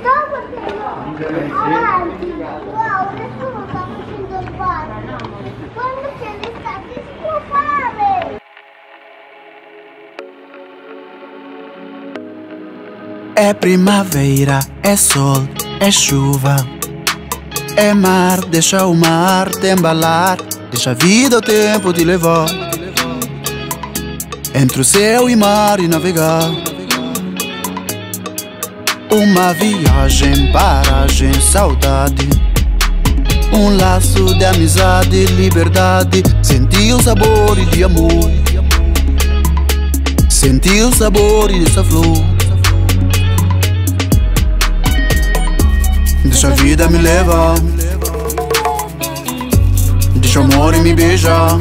Avanti. Wow, nessuno sta facendo il bagno. Quando c'è l'estate si può fare. É primavera, é sol, é chuva. É mar, deixa o mar te embalar. Deixa a vida o tempo te levar. Entre o céu e mar e navegar. Uma viagem, paragem, saudade. Um laço de amizade, liberdade. Sentir o sabor de amor. Sentir o sabor dessa flor. Deixa a vida me levar. Deixa o amor me beijar.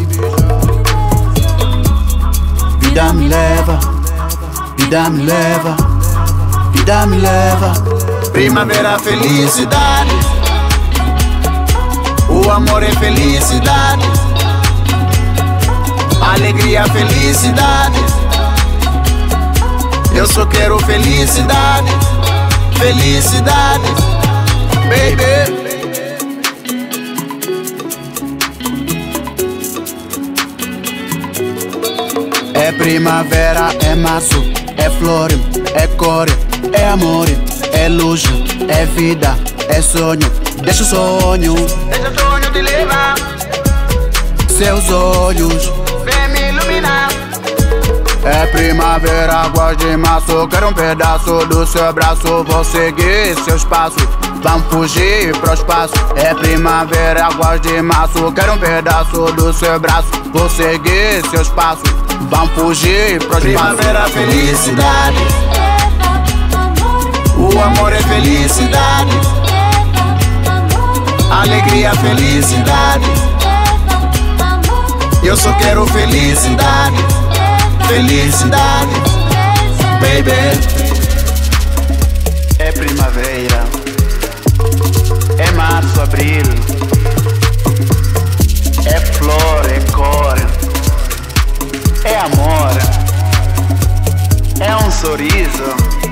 Vida me leva, vida me leva, vida me leva. Primavera, felicidade. O amor é felicidade. Alegria, felicidade. Eu só quero felicidade. Felicidade, baby. É primavera, é março, é flor, é cor, é amor, é luz, é vida, é sonho. Deixa o sonho te levar. Seus olhos vem me iluminar. É primavera, águas de março. Quero um pedaço do seu braço. Vou seguir seus passos, vamos fugir pro espaço. É primavera, águas de março. Quero um pedaço do seu braço. Vou seguir seus passos, vamos fugir pro espaço. Primavera, felicidade. O amor é felicidade. Alegria, felicidade. Eu só quero felicidade. Felicidade, baby. É primavera, é março, abril. É flor, é cor, é amor. É um sorriso.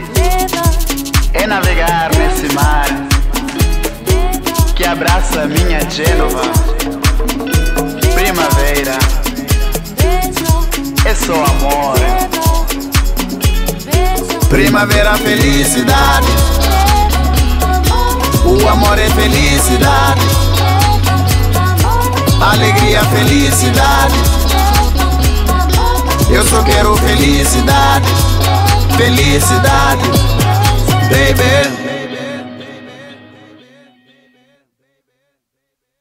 É navegar nesse mar que abraça minha Gênova. Primavera é só amor. Primavera, felicidade. O amor é felicidade. Alegria, felicidade. Eu só quero felicidade. Felicidade, baby.